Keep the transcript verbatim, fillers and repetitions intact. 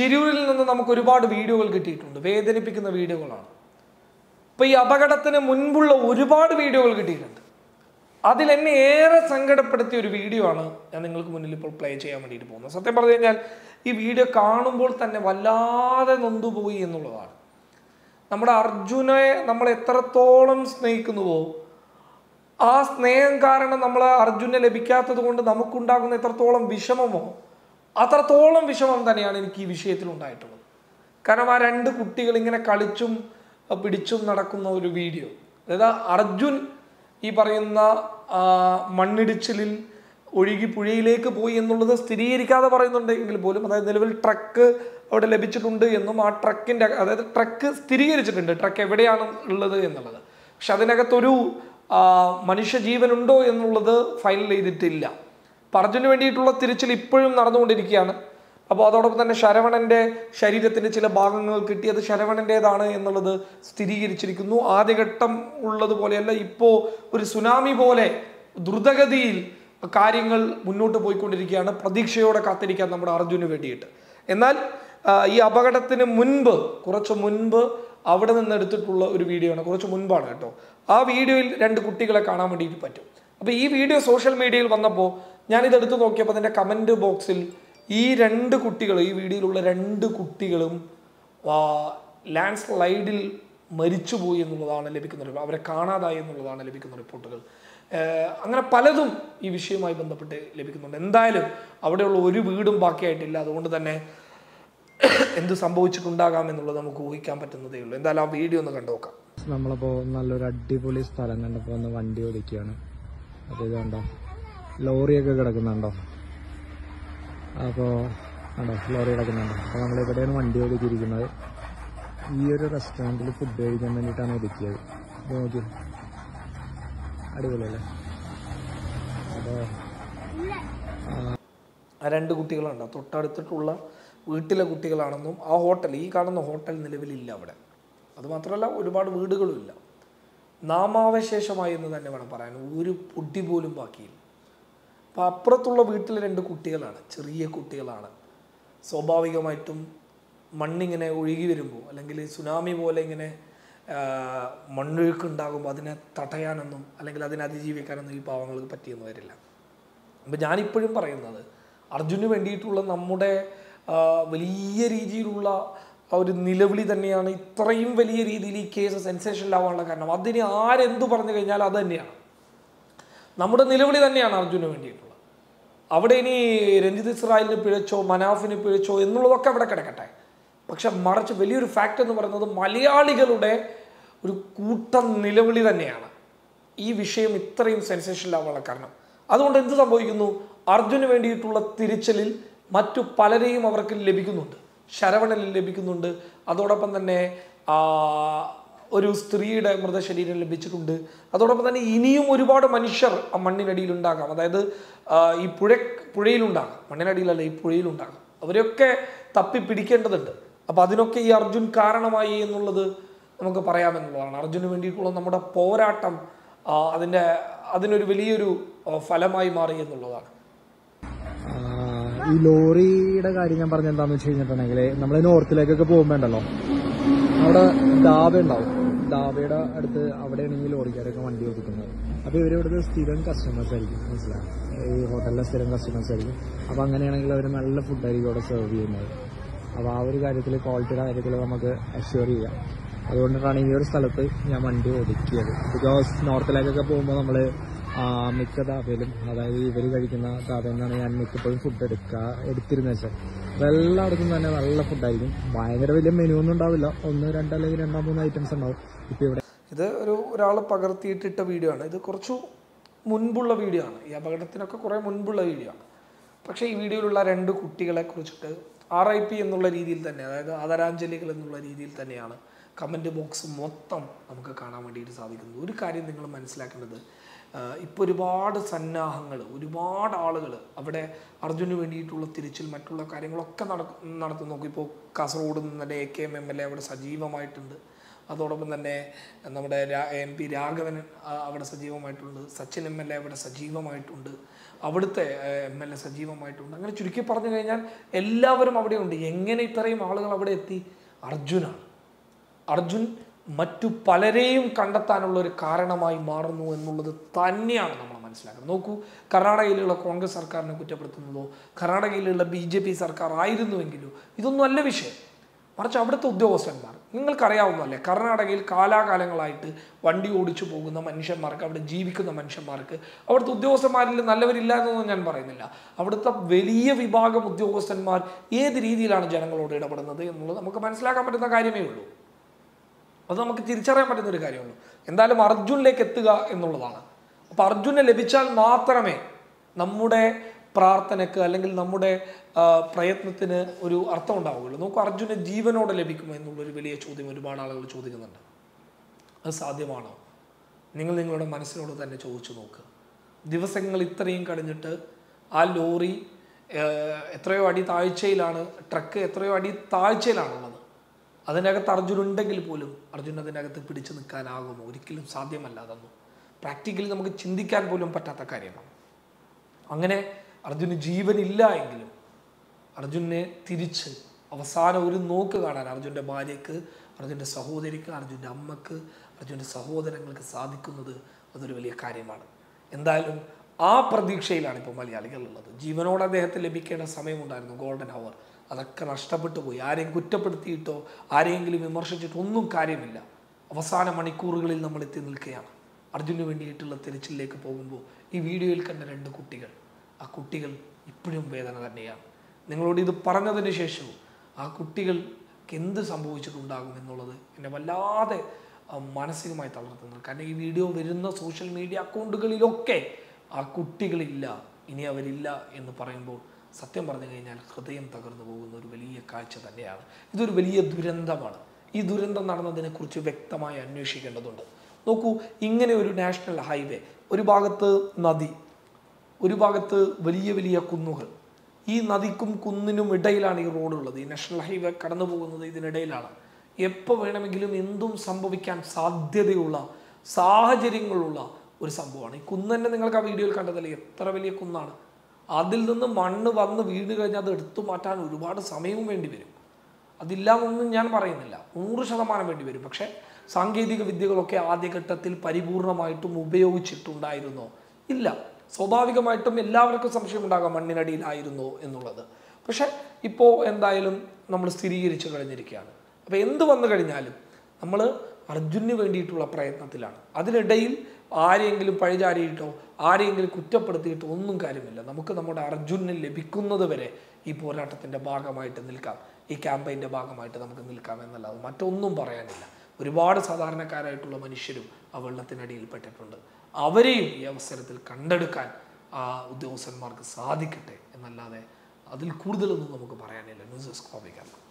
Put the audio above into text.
ഷിരൂരിൽ നിന്ന് നമുക്ക് ഒരുപാട് വീഡിയോകൾ കിട്ടിയിട്ടുണ്ട്, വേദനിപ്പിക്കുന്ന വീഡിയോകളാണ്. അപ്പോൾ ഈ അപകടത്തിന് മുൻപുള്ള ഒരുപാട് വീഡിയോകൾ കിട്ടിയിട്ടുണ്ട്. അതിൽ എന്നെ ഏറെ സങ്കടപ്പെടുത്തിയ ഒരു വീഡിയോ ആണ് ഞാൻ നിങ്ങൾക്ക് മുന്നിൽ ഇപ്പോൾ പ്ലേ ചെയ്യാൻ വേണ്ടിയിട്ട് പോകുന്നത്. സത്യം പറഞ്ഞു കഴിഞ്ഞാൽ ഈ വീഡിയോ കാണുമ്പോൾ തന്നെ വല്ലാതെ നൊന്തുപോയി എന്നുള്ളതാണ്. നമ്മുടെ അർജുനെ നമ്മൾ എത്രത്തോളം സ്നേഹിക്കുന്നുവോ ആ സ്നേഹം കാരണം നമ്മൾ അർജുനെ ലഭിക്കാത്തത് കൊണ്ട് നമുക്കുണ്ടാകുന്ന എത്രത്തോളം വിഷമമോ അത്രത്തോളം വിഷമം തന്നെയാണ് എനിക്ക് ഈ വിഷയത്തിൽ ഉണ്ടായിട്ടുള്ളത്. കാരണം ആ രണ്ട് കുട്ടികൾ ഇങ്ങനെ കളിച്ചും പിടിച്ചും നടക്കുന്ന ഒരു വീഡിയോ, അതായത് അർജുൻ ഈ പറയുന്ന മണ്ണിടിച്ചിലിൽ ഒഴുകി പുഴയിലേക്ക് പോയി എന്നുള്ളത് സ്ഥിരീകരിക്കാതെ പറയുന്നുണ്ടെങ്കിൽ പോലും, അതായത് നിലവിൽ ട്രക്ക് അവിടെ ലഭിച്ചിട്ടുണ്ട് എന്നും ആ ട്രക്കിൻ്റെ അതായത് ട്രക്ക് സ്ഥിരീകരിച്ചിട്ടുണ്ട് ട്രക്ക് എവിടെയാണ് ഉള്ളത് എന്നുള്ളത്. പക്ഷെ അതിനകത്തൊരു മനുഷ്യജീവനുണ്ടോ എന്നുള്ളത് ഫൈനൽ ചെയ്തിട്ടില്ല. അപ്പം അർജുന് വേണ്ടിയിട്ടുള്ള തിരച്ചിൽ ഇപ്പോഴും നടന്നുകൊണ്ടിരിക്കുകയാണ്. അപ്പോൾ അതോടൊപ്പം തന്നെ ശരവണൻ്റെ ശരീരത്തിൻ്റെ ചില ഭാഗങ്ങൾ കിട്ടിയത് ശരവണൻ്റേതാണ് എന്നുള്ളത് സ്ഥിരീകരിച്ചിരിക്കുന്നു. ആദ്യഘട്ടം ഉള്ളതുപോലെയല്ല, ഇപ്പോൾ ഒരു സുനാമി പോലെ ദ്രുതഗതിയിൽ കാര്യങ്ങൾ മുന്നോട്ട് പോയിക്കൊണ്ടിരിക്കുകയാണ്. പ്രതീക്ഷയോടെ കാത്തിരിക്കാൻ നമ്മുടെ അർജുന് വേണ്ടിയിട്ട്. എന്നാൽ ഈ അപകടത്തിന് മുൻപ് കുറച്ച് മുൻപ് അവിടെ നിന്ന് എടുത്തിട്ടുള്ള ഒരു വീഡിയോ ആണ്, കുറച്ച് മുൻപാണ് കേട്ടോ. ആ വീഡിയോയിൽ രണ്ട് കുട്ടികളെ കാണാൻ വേണ്ടിയിട്ട് പറ്റും. അപ്പോൾ ഈ വീഡിയോ സോഷ്യൽ മീഡിയയിൽ വന്നപ്പോൾ ഞാനിതെടുത്ത് നോക്കിയപ്പോൾ അതിൻ്റെ കമൻറ്റ് ബോക്സിൽ ഈ രണ്ട് കുട്ടികൾ ഈ വീഡിയോയിലുള്ള രണ്ട് കുട്ടികളും ലാൻഡ് സ്ലൈഡിൽ മരിച്ചുപോയി എന്നുള്ളതാണ് ലഭിക്കുന്ന റിപ്പോർട്ട്, അവരെ കാണാതായി എന്നുള്ളതാണ് ലഭിക്കുന്ന റിപ്പോർട്ടുകൾ. അങ്ങനെ പലതും ഈ വിഷയവുമായി ബന്ധപ്പെട്ട് ലഭിക്കുന്നുണ്ട്. എന്തായാലും അവിടെയുള്ള ഒരു വീടും ബാക്കിയായിട്ടില്ല. അതുകൊണ്ട് തന്നെ എന്ത് സംഭവിച്ചിട്ടുണ്ടാകാം എന്നുള്ളത് നമുക്ക് ഊഹിക്കാൻ പറ്റുന്നതേ ഉള്ളൂ. എന്തായാലും ആ വീഡിയോ ഒന്ന് കണ്ടു നോക്കാം. നമ്മളിപ്പോൾ നല്ലൊരു അടിപൊളി സ്ഥലം കണ്ടപ്പോൾ ഒന്ന് വണ്ടി ഓടിക്കുകയാണ്. അപ്പോൾ ഇത് കണ്ടോ, ലോറിയൊക്കെ കിടക്കുന്നുണ്ടോ? അപ്പോൾ കണ്ടോ ലോറി കിടക്കുന്നുണ്ടോ? അപ്പോൾ നമ്മളിവിടെയാണ് വണ്ടി ഓടിക്കിയിരിക്കുന്നത്. ഈ ഒരു റെസ്റ്റോറൻറ്റിൽ ഫുഡ് കഴിക്കാൻ വേണ്ടിയിട്ടാണ് ഒതുക്കിയത്. അപ്പോൾ നോക്കി, അടിപൊളിയല്ലേ? അപ്പോൾ ആ രണ്ട് കുട്ടികളുണ്ടോ തൊട്ടടുത്തിട്ടുള്ള വീട്ടിലെ കുട്ടികളാണെന്നും ആ ഹോട്ടൽ ഈ കാണുന്ന ഹോട്ടൽ നിലവിലില്ല അവിടെ. അതുമാത്രമല്ല ഒരുപാട് വീടുകളും ഇല്ല, നാമാവശേഷമായി എന്ന് തന്നെ വേണം പറയാൻ. ഒരു പൊടി പോലും ബാക്കിയില്ല. അപ്പോൾ അപ്പുറത്തുള്ള വീട്ടിലെ രണ്ട് കുട്ടികളാണ്, ചെറിയ കുട്ടികളാണ്. സ്വാഭാവികമായിട്ടും മണ്ണിങ്ങനെ ഒഴുകി വരുമ്പോൾ അല്ലെങ്കിൽ സുനാമി പോലെ ഇങ്ങനെ മണ്ണൊഴുക്ക് ഉണ്ടാകുമ്പോൾ അതിനെ തടയാനൊന്നും അല്ലെങ്കിൽ അതിനെ അതിജീവിക്കാനൊന്നും ഈ പാവങ്ങൾക്ക് പറ്റിയെന്ന് വരില്ല. അപ്പം ഞാനിപ്പോഴും പറയുന്നത് അർജുന് വേണ്ടിയിട്ടുള്ള നമ്മുടെ വലിയ രീതിയിലുള്ള ഒരു നിലവിളി തന്നെയാണ് ഇത്രയും വലിയ രീതിയിൽ ഈ കേസ് സെൻസേഷനിലാവാനുള്ള കാരണം. അതിന് ആരെന്തു പറഞ്ഞു കഴിഞ്ഞാൽ അത് തന്നെയാണ് നമ്മുടെ നിലവിളി തന്നെയാണ് അർജുന് വേണ്ടിയിട്ടുള്ളത്. അവിടെ ഇനി രഞ്ജിത്ത് ഇസ്രായേലിന് പിഴച്ചോ മനാഫിന് പിഴച്ചോ എന്നുള്ളതൊക്കെ അവിടെ കിടക്കട്ടെ. പക്ഷെ മറിച്ച് വലിയൊരു ഫാക്റ്റ് എന്ന് പറയുന്നത് മലയാളികളുടെ ഒരു കൂട്ടം നിലവിളി തന്നെയാണ് ഈ വിഷയം ഇത്രയും സെൻസേഷനിലാവാനുള്ള കാരണം. അതുകൊണ്ട് എന്ത് സംഭവിക്കുന്നു, അർജുന് വേണ്ടിയിട്ടുള്ള തിരിച്ചലിൽ മറ്റു പലരെയും അവർക്ക് ലഭിക്കുന്നുണ്ട്. ശരവണനിൽ ലഭിക്കുന്നുണ്ട്. അതോടൊപ്പം തന്നെ ഒരു സ്ത്രീയുടെ മൃതശരീരം ലഭിച്ചിട്ടുണ്ട്. അതോടൊപ്പം തന്നെ ഇനിയും ഒരുപാട് മനുഷ്യർ ആ മണ്ണിനടിയിൽ ഉണ്ടാകാം, അതായത് ഈ പുഴ പുഴയിലുണ്ടാകാം, മണ്ണിനടിയിലല്ല ഈ പുഴയിലുണ്ടാകാം. അവരെയൊക്കെ തപ്പി പിടിക്കേണ്ടതുണ്ട്. അപ്പോൾ അതിനൊക്കെ ഈ അർജുൻ കാരണമായി എന്നുള്ളത് നമുക്ക് പറയാമെന്നുള്ളതാണ്. അർജുന് വേണ്ടിയിട്ടുള്ള നമ്മുടെ പോരാട്ടം അതിൻ്റെ അതിനൊരു വലിയൊരു ഫലമായി മാറി എന്നുള്ളതാണ്. ഈ ലോറിയുടെ കാര്യം ഞാൻ പറഞ്ഞ എന്താണെന്ന് വെച്ച് കഴിഞ്ഞിട്ടുണ്ടെങ്കിൽ നമ്മൾ നോർത്തിലേക്കൊക്കെ പോകുമ്പോണ്ടല്ലോ അവിടെ ധാബ ഉണ്ടാവും. ധാബയുടെ അടുത്ത് അവിടെയാണ് ഈ ലോറിക്കാരൊക്കെ വണ്ടി ഒതുക്കുന്നത്. അപ്പോൾ ഇവരിവിടുത്തെ സ്ഥിരം കസ്റ്റമേഴ്സ് ആയിരിക്കും, മനസ്സിലാവും, ഈ ഹോട്ടലിലെ സ്ഥിരം കസ്റ്റമേഴ്സ് ആയിരിക്കും. അപ്പോൾ അങ്ങനെയാണെങ്കിൽ അവർ നല്ല ഫുഡായിരിക്കും അവിടെ സെർവ് ചെയ്യുന്നത്. അപ്പോൾ ആ ഒരു കാര്യത്തിൽ ക്വാളിറ്റിയുടെ കാര്യത്തിൽ നമുക്ക് അഷ്യൂർ ചെയ്യാം. അതുകൊണ്ടിട്ടാണ് ഈ ഒരു സ്ഥലത്ത് ഞാൻ വണ്ടി ഒതുക്കിയത്. ബിക്കോസ് നോർത്തിലേക്കൊക്കെ പോകുമ്പോൾ നമ്മൾ മിക്ക ധാബയിലും, അതായത് ഇവർ കഴിക്കുന്ന ധാബയിൽ നിന്നാണ് ഞാൻ മിക്കപ്പോഴും ഫുഡ് എടുക്കുക എടുത്തിരുന്നത് വെച്ചാൽ. അപ്പോൾ എല്ലായിടത്തും തന്നെ നല്ല ഫുഡായിരിക്കും. ഭയങ്കര വലിയ മെനു ഒന്നും ഉണ്ടാവില്ല, ഒന്ന് രണ്ട് അല്ലെങ്കിൽ രണ്ടോ മൂന്നോ ഐറ്റംസ് ഉണ്ടാവും. ഇപ്പോൾ ഇവിടെ ഇത് ഒരു ഒരാൾ പകർത്തിയിട്ടിട്ട വീഡിയോ ആണ്. ഇത് കുറച്ചു മുൻപുള്ള വീഡിയോ ആണ്, ഈ അപകടത്തിനൊക്കെ കുറേ മുൻപുള്ള വീഡിയോ ആണ്. പക്ഷേ ഈ വീഡിയോയിലുള്ള രണ്ട് കുട്ടികളെ കുറിച്ചിട്ട് ആർ ഐ പി എന്നുള്ള രീതിയിൽ തന്നെ, അതായത് ആദരാഞ്ജലികൾ എന്നുള്ള രീതിയിൽ തന്നെയാണ് കമൻറ്റ് ബോക്സ് മൊത്തം നമുക്ക് കാണാൻ വേണ്ടിയിട്ട് സാധിക്കുന്നത്. ഒരു കാര്യം നിങ്ങൾ മനസ്സിലാക്കേണ്ടത്, ഇപ്പോൾ ഒരുപാട് സന്നാഹങ്ങൾ, ഒരുപാട് ആളുകൾ അവിടെ അർജുന് വേണ്ടിയിട്ടുള്ള തിരിച്ചിൽ മറ്റുള്ള കാര്യങ്ങളൊക്കെ നട നടത്തുന്നു നോക്കും. ഇപ്പോൾ കാസർഗോഡ് നിന്ന് തന്നെ A K M M L A അവിടെ സജീവമായിട്ടുണ്ട്. അതോടൊപ്പം തന്നെ നമ്മുടെ എം പി രാഘവൻ അവിടെ സജീവമായിട്ടുണ്ട്. സച്ചിൻ എം എൽ എ അവിടെ സജീവമായിട്ടുണ്ട്. അവിടുത്തെ എം എൽ എ സജീവമായിട്ടുണ്ട്. അങ്ങനെ ചുരുക്കി പറഞ്ഞു കഴിഞ്ഞാൽ എല്ലാവരും അവിടെയുണ്ട്. എങ്ങനെ ഇത്രയും ആളുകൾ അവിടെ എത്തി? അർജുനാണ്. അർജുൻ മറ്റു പലരെയും കണ്ടെത്താനുള്ള ഒരു കാരണമായി മാറുന്നു എന്നുള്ളത് തന്നെയാണ് നമ്മൾ മനസ്സിലാക്കുന്നത്. നോക്കൂ, കർണാടകയിലുള്ള കോൺഗ്രസ് സർക്കാരിനെ കുറ്റപ്പെടുത്തുന്നതോ കർണാടകയിലുള്ള ബി ജെ പി സർക്കാർ ആയിരുന്നുവെങ്കിലോ ഇതൊന്നും അല്ല വിഷയം. മറിച്ച് അവിടുത്തെ ഉദ്യോഗസ്ഥന്മാർ, നിങ്ങൾക്കറിയാവുന്നതല്ലേ, കർണാടകയിൽ കാലാകാലങ്ങളായിട്ട് വണ്ടി ഓടിച്ചു പോകുന്ന മനുഷ്യന്മാർക്ക്, അവിടെ ജീവിക്കുന്ന മനുഷ്യന്മാർക്ക്, അവിടുത്തെ ഉദ്യോഗസ്ഥന്മാരിൽ നല്ലവരില്ല എന്നൊന്നും ഞാൻ പറയുന്നില്ല. അവിടുത്തെ വലിയ വിഭാഗം ഉദ്യോഗസ്ഥന്മാർ ഏത് രീതിയിലാണ് ജനങ്ങളോട് ഇടപെടുന്നത് എന്നുള്ളത് നമുക്ക് മനസ്സിലാക്കാൻ പറ്റുന്ന കാര്യമേ ഉള്ളൂ. അത് നമുക്ക് തിരിച്ചറിയാൻ പറ്റുന്ന ഒരു കാര്യമുള്ളൂ. എന്തായാലും അർജുനിലേക്ക് എത്തുക എന്നുള്ളതാണ്. അപ്പോൾ അർജുനെ ലഭിച്ചാൽ മാത്രമേ നമ്മുടെ പ്രാർത്ഥനയ്ക്ക് അല്ലെങ്കിൽ നമ്മുടെ പ്രയത്നത്തിന് ഒരു അർത്ഥം ഉണ്ടാവുകയുള്ളൂ. നോക്കൂ, അർജുനെ ജീവനോടെ ലഭിക്കുമോ എന്നുള്ളൊരു വലിയ ചോദ്യം ഒരുപാട് ആളുകൾ ചോദിക്കുന്നുണ്ട്. അത് സാധ്യമാണോ? നിങ്ങൾ നിങ്ങളുടെ മനസ്സിനോട് തന്നെ ചോദിച്ചു നോക്കുക. ദിവസങ്ങൾ ഇത്രയും കഴിഞ്ഞിട്ട് ആ ലോറി എത്രയോ അടി താഴ്ചയിലാണ്, ട്രക്ക് എത്രയോ അടി താഴ്ചയിലാണുള്ളത്. അതിനകത്ത് അർജുൻ ഉണ്ടെങ്കിൽ പോലും അർജുൻ അതിനകത്ത് പിടിച്ചു നിൽക്കാനാകുമോ? ഒരിക്കലും സാധ്യമല്ല. അതൊന്നും പ്രാക്ടിക്കലി നമുക്ക് ചിന്തിക്കാൻ പോലും പറ്റാത്ത കാര്യമാണ്. അങ്ങനെ അർജുന് ജീവനില്ല എങ്കിലും അർജുനെ തിരിച്ച് അവസാനം ഒരു നോക്ക് കാണാൻ അർജുൻ്റെ ഭാര്യയ്ക്ക്, അർജുൻ്റെ സഹോദരിക്ക്, അർജുൻ്റെ അമ്മക്ക്, അർജുൻ്റെ സഹോദരങ്ങൾക്ക് സാധിക്കുന്നത് അതൊരു വലിയ കാര്യമാണ്. എന്തായാലും ആ പ്രതീക്ഷയിലാണ് ഇപ്പോൾ മലയാളികൾ ഉള്ളത്. ജീവനോട് അദ്ദേഹത്തെ ലഭിക്കേണ്ട സമയമുണ്ടായിരുന്നു, ഗോൾഡൻ ഹവർ. അതൊക്കെ നഷ്ടപ്പെട്ടു പോയി. ആരെയും കുറ്റപ്പെടുത്തിയിട്ടോ ആരെയെങ്കിലും വിമർശിച്ചിട്ടോ ഒന്നും കാര്യമില്ല. അവസാന മണിക്കൂറുകളിൽ നമ്മൾ എത്തി നിൽക്കുകയാണ്. അർജുന് വേണ്ടിയിട്ടുള്ള തിരച്ചിലേക്ക് പോകുമ്പോൾ ഈ വീഡിയോയിൽ കണ്ട രണ്ട് കുട്ടികൾ, ആ കുട്ടികൾ ഇപ്പോഴും വേദന തന്നെയാണ്. നിങ്ങളോട് ഇത് പറഞ്ഞതിന് ശേഷവും ആ കുട്ടികൾക്ക് എന്ത് സംഭവിച്ചിട്ടുണ്ടാകും എന്നുള്ളത് എന്നെ വല്ലാതെ മാനസികമായി തളർത്തുന്നു. കാരണം ഈ വീഡിയോ വരുന്ന സോഷ്യൽ മീഡിയ അക്കൗണ്ടുകളിലൊക്കെ ആ കുട്ടികളില്ല, ഇനി അവരില്ല എന്ന് പറയുമ്പോൾ സത്യം പറഞ്ഞു കഴിഞ്ഞാൽ ഹൃദയം തകർന്നു പോകുന്ന ഒരു വലിയ കാഴ്ച തന്നെയാണ്. ഇതൊരു വലിയ ദുരന്തമാണ്. ഈ ദുരന്തം നടന്നതിനെക്കുറിച്ച് വ്യക്തമായി അന്വേഷിക്കേണ്ടതുണ്ട്. നോക്കൂ, ഇങ്ങനെ ഒരു നാഷണൽ ഹൈവേ, ഒരു ഭാഗത്ത് നദി, ഒരു ഭാഗത്ത് വലിയ വലിയ കുന്നുകൾ, ഈ നദിക്കും കുന്നിനും ഇടയിലാണ് ഈ റോഡുള്ളത്. ഈ നാഷണൽ ഹൈവേ കടന്നു പോകുന്നത് ഇതിനിടയിലാണ്. എപ്പോൾ വേണമെങ്കിലും എന്തും സംഭവിക്കാൻ സാധ്യതയുള്ള സാഹചര്യങ്ങളുള്ള ഒരു സംഭവമാണ്. ഈ കുന്ന് തന്നെ നിങ്ങൾക്ക് ആ വീഡിയോയിൽ കണ്ടതല്ലേ, എത്ര വലിയ കുന്നാണ്. അതിൽ നിന്ന് മണ്ണ് വന്ന് വീണ് കഴിഞ്ഞാൽ അത് എടുത്തു മാറ്റാൻ ഒരുപാട് സമയവും വേണ്ടി വരും. അതില്ലാന്നൊന്നും ഞാൻ പറയുന്നില്ല, നൂറ് ശതമാനം വേണ്ടി വരും. പക്ഷേ സാങ്കേതിക വിദ്യകളൊക്കെ ആദ്യഘട്ടത്തിൽ പരിപൂർണമായിട്ടും ഉപയോഗിച്ചിട്ടുണ്ടായിരുന്നോ? ഇല്ല. സ്വാഭാവികമായിട്ടും എല്ലാവർക്കും സംശയം ഉണ്ടാകാം മണ്ണിനടിയിലായിരുന്നോ എന്നുള്ളത്. പക്ഷെ ഇപ്പോൾ എന്തായാലും നമ്മൾ സ്ഥിരീകരിച്ചു കഴിഞ്ഞിരിക്കുകയാണ്. അപ്പോൾ എന്ത് വന്നു കഴിഞ്ഞാലും നമ്മൾ അർജുന് വേണ്ടിയിട്ടുള്ള പ്രയത്നത്തിലാണ്. അതിനിടയിൽ ആരെയെങ്കിലും പഴിചാരിയിട്ടോ ആരെയെങ്കിലും കുറ്റപ്പെടുത്തിയിട്ടോ ഒന്നും കാര്യമില്ല. നമുക്ക് നമ്മുടെ അർജുന് ലഭിക്കുന്നത് വരെ ഈ പോരാട്ടത്തിൻ്റെ ഭാഗമായിട്ട് നിൽക്കാം, ഈ ക്യാമ്പയിൻ്റെ ഭാഗമായിട്ട് നമുക്ക് നിൽക്കാം എന്നല്ലാതെ മറ്റൊന്നും പറയാനില്ല. ഒരുപാട് സാധാരണക്കാരായിട്ടുള്ള മനുഷ്യരും ആ വെള്ളത്തിനടിയിൽ പെട്ടിട്ടുണ്ട്. അവരെയും ഈ അവസരത്തിൽ കണ്ടെടുക്കാൻ ആ ഉദ്യോഗസ്ഥന്മാർക്ക് സാധിക്കട്ടെ എന്നല്ലാതെ അതിൽ കൂടുതലൊന്നും നമുക്ക് പറയാനില്ല. News desk കോപ്പിക്കാം.